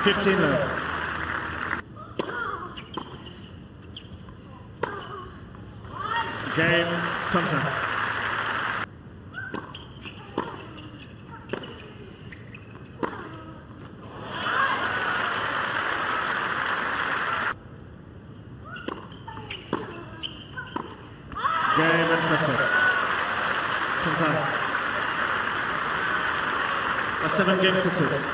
15 love. Game, Konta. Game and first set. Konta. A 7 games to 6.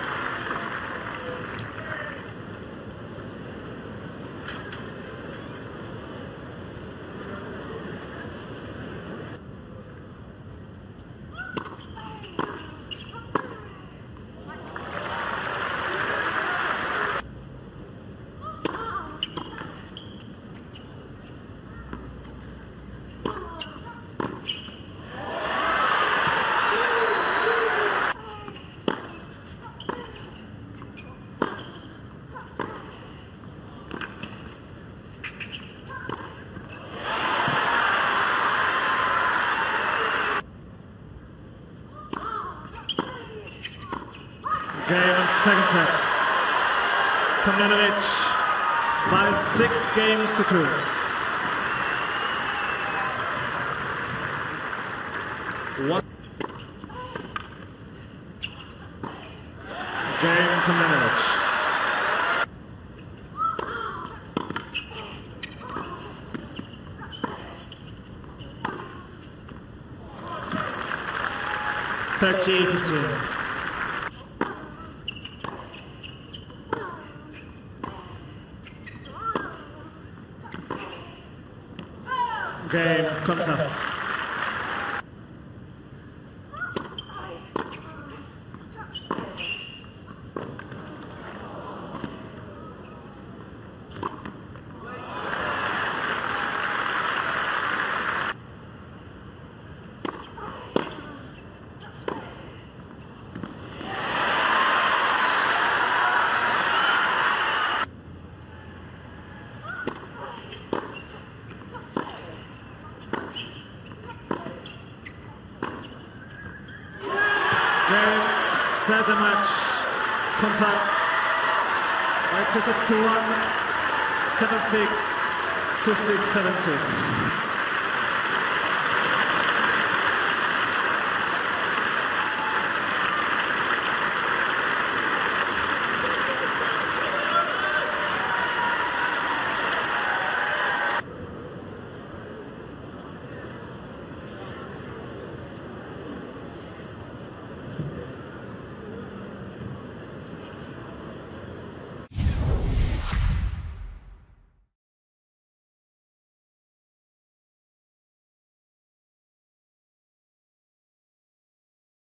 Game and second set. Tomljanovic by 6 games to 2. One. Game Tomljanovic. (30-15). Game, Konta. Set the match. Konta by 2 sets to 1, 7-6, 2-6, 7-6.